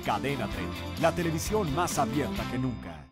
Cadena 30, la televisión más abierta que nunca.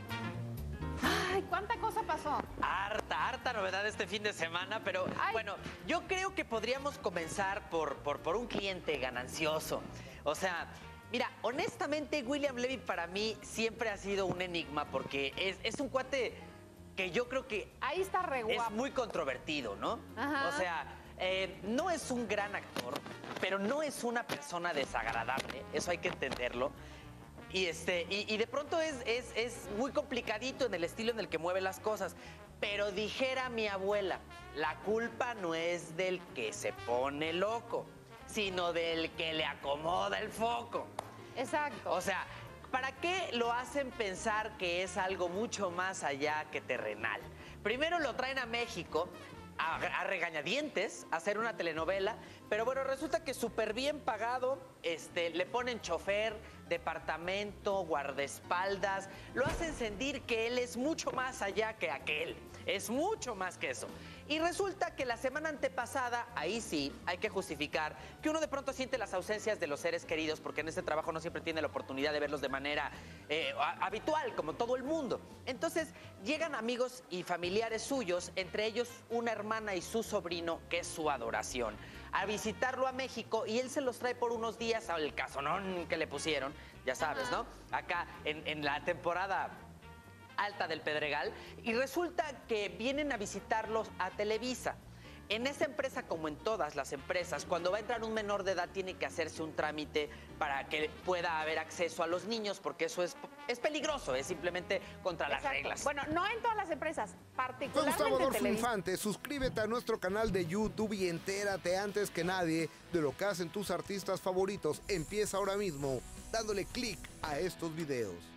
Ay, ¿cuánta cosa pasó? Harta novedad este fin de semana, pero bueno, yo creo que podríamos comenzar por un cliente ganancioso. O sea, mira, honestamente, William Levy para mí siempre ha sido un enigma porque es un cuate que yo creo que Ahí está re guapo. es muy controvertido, ¿no? Ajá. O sea, no es un gran actor, pero no es una persona desagradable, eso hay que entenderlo. Y de pronto es muy complicadito en el estilo en el que mueve las cosas. Pero dijera mi abuela, la culpa no es del que se pone loco, sino del que le acomoda el foco. Exacto. O sea, ¿para qué lo hacen pensar que es algo mucho más allá que terrenal? Primero lo traen a México a regañadientes a hacer una telenovela, pero bueno, resulta que súper bien pagado, le ponen chofer, departamento, guardaespaldas, lo hacen sentir que él es mucho más allá que aquel, es mucho más que eso. Y resulta que la semana antepasada, ahí sí, hay que justificar que uno de pronto siente las ausencias de los seres queridos, porque en este trabajo no siempre tiene la oportunidad de verlos de manera habitual, como todo el mundo. Entonces, llegan amigos y familiares suyos, entre ellos una hermana y su sobrino, que es su adoración, a visitarlo a México, y él se los trae por unos días al casonón que le pusieron, ya sabes, ¿no? Acá en la temporada alta del Pedregal, y resulta que vienen a visitarlos a Televisa. En esa empresa, como en todas las empresas, cuando va a entrar un menor de edad tiene que hacerse un trámite para que pueda haber acceso a los niños, porque eso es peligroso, es simplemente contra las reglas. Bueno, no en todas las empresas, Soy particularmente Gustavo Adolfo Televisa. Infante, suscríbete a nuestro canal de YouTube y entérate antes que nadie de lo que hacen tus artistas favoritos. Empieza ahora mismo dándole clic a estos videos.